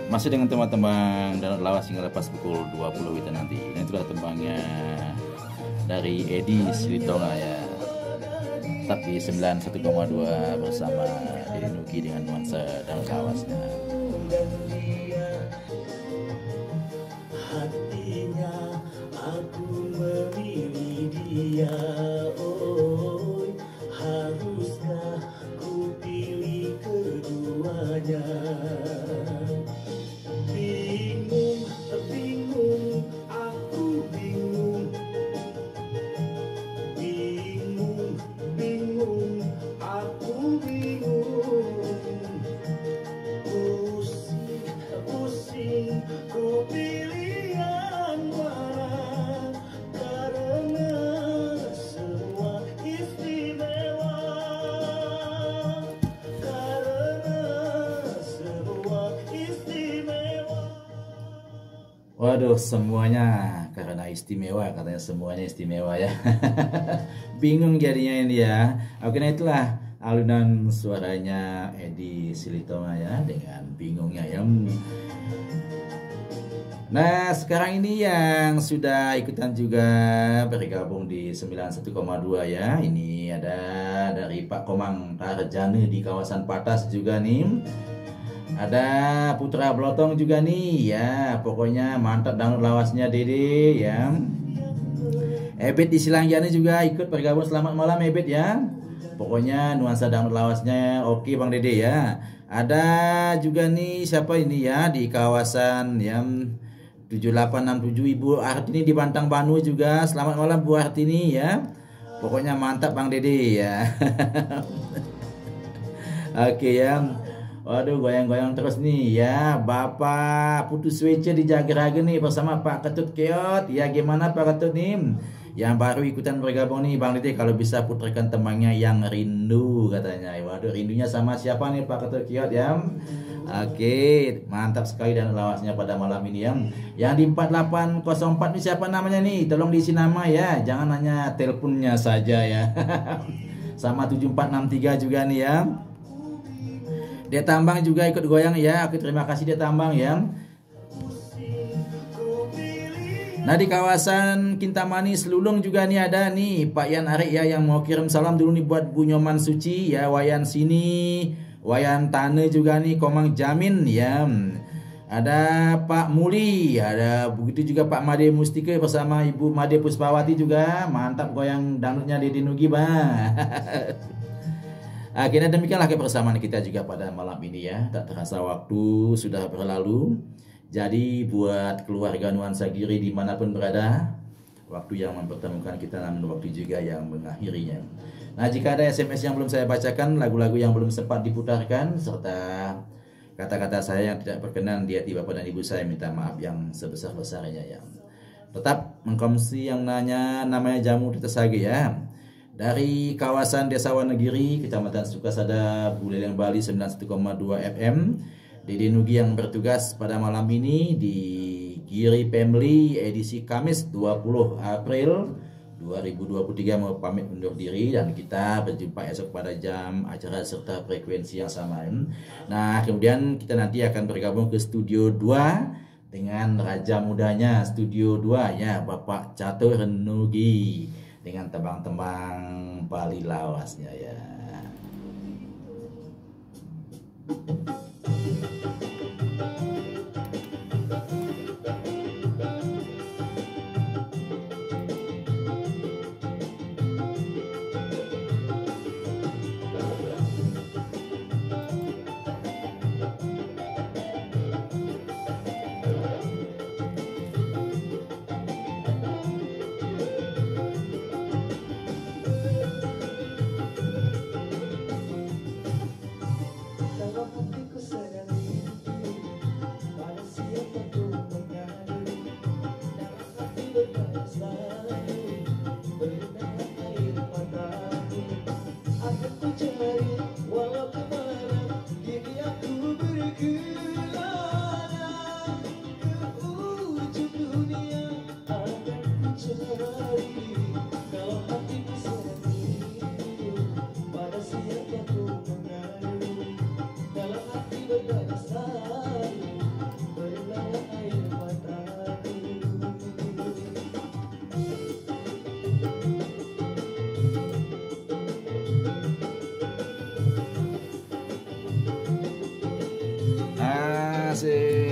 Masih dengan teman-teman dan lawas hingga lepas pukul 20 WIB nanti. Dan itulah tembangnya dari Edi Silitonga ya. Tetap di 91,2 bersama Deddy Nugi dengan nuansa dan lawasnya. Hatinya aku memilih dia, oh, haruskah ku pilih keduanya? Bingung, bingung, aku bingung. Bingung, bingung, aku bingung. Pusing, pusing, ku pilih yang mana? Karena semua istimewa. Karena semua istimewa. Waduh, semuanya karena istimewa, katanya semuanya istimewa ya. Bingung jadinya ini ya. Oke, nah itulah alunan suaranya Edi Silitonga ya dengan bingungnya ya. Nah, sekarang ini yang sudah ikutan juga bergabung di 91,2 ya. Ini ada dari Pak Komang Tarjane di kawasan Patas juga nih. Ada Putra Blotong juga nih ya. Pokoknya mantap download lawasnya Dede ya. Ebet di Silangjana juga ikut bergabung. Selamat malam Ebet ya. Pokoknya nuansa download lawasnya oke Bang Dede ya. Ada juga nih siapa ini ya di kawasan yang 7867 Ibu Artini di Bantang Banu juga. Selamat malam Bu Artini ya. Pokoknya mantap Bang Dede ya. Oke ya. Waduh, goyang-goyang terus nih ya. Bapak Putu Swece di Jageraga nih bersama Pak Ketut Keot. Ya gimana Pak Ketut nih? Yang baru ikutan bergabung nih Bang Dede, kalau bisa putarkan temannya yang rindu katanya. Waduh, rindunya sama siapa nih Pak Ketut Keot ya? Oke, mantap sekali dan lawasnya pada malam ini ya. Yang di 4804 ini siapa namanya nih? Tolong diisi nama ya. Jangan hanya teleponnya saja ya. Sama 7463 juga nih ya. Dia Tambang juga ikut goyang ya. Oke, terima kasih Dia Tambang ya. Nah, di kawasan Kintamani Selulung juga nih ada nih Pak Yan Arik ya yang mau kirim salam dulu nih buat Bu Nyoman Suci ya, Wayan sini, Wayan Tane juga nih, Komang Jamin ya. Ada Pak Muli, ada begitu juga Pak Made Mustika bersama Ibu Made Puspawati juga. Mantap goyang dangdutnya Deddy Nugi, Bang. Akhirnya demikianlah kebersamaan kita juga pada malam ini ya. Tak terasa waktu sudah berlalu. Jadi buat keluarga Nuansa Giri dimanapun berada, waktu yang mempertemukan kita namun waktu juga yang mengakhirinya. Nah, jika ada SMS yang belum saya bacakan, lagu-lagu yang belum sempat diputarkan, serta kata-kata saya yang tidak berkenan di hati Bapak dan Ibu, saya minta maaf yang sebesar-besarnya ya. Tetap mengkonsumsi yang namanya jamu di Tesage ya. Dari kawasan Desa Wonogiri, Kecamatan Sukasada, Buleleng, Bali 91,2 FM. Deddy Nugi yang bertugas pada malam ini di Giri Family edisi Kamis 20 April 2023 mau pamit undur diri dan kita berjumpa esok pada jam acara serta frekuensi yang sama. Nah, kemudian kita nanti akan bergabung ke Studio 2 dengan raja mudanya Studio 2 ya, Bapak Catur Nugi dengan tembang-tembang Bali lawasnya ya. kasih.